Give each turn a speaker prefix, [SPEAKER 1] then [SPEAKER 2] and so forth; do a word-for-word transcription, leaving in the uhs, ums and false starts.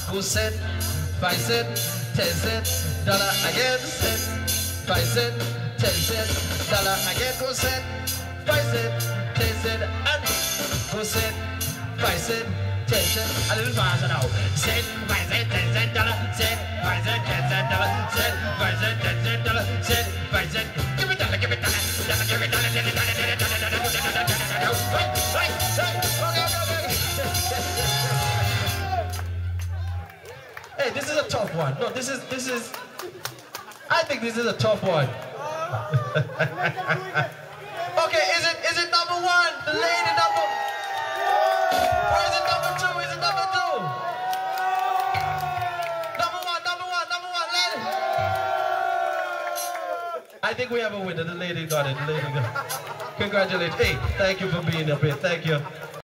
[SPEAKER 1] Go sit, five cent, ten cent, dollar again, sit, five cent, ten cent, dollar again, go sit, five cent, ten cent, and go sit, five cent, ten cent, a little faster now. Sit, five cent, ten cent, dollar, sit, five cent, ten cent, dollar, sit, five cent, ten cent, dollar, sit, five cent, give me dollar, give me dollar, dollar, give me dollar, give me dollar, give me dollar, dollar, dollar, dollar, dollar, dollar, right, right, right, okay, okay, okay. Hey, this is a tough one. No, this is, this is, I think this is a tough one. Okay, is it, is it number one? The lady number, or is it number two? Is it number two? Number one, number one, number one, lady. I think we have a winner. The lady got it, the lady got it. Congratulations. Hey, thank you for being up here. Thank you.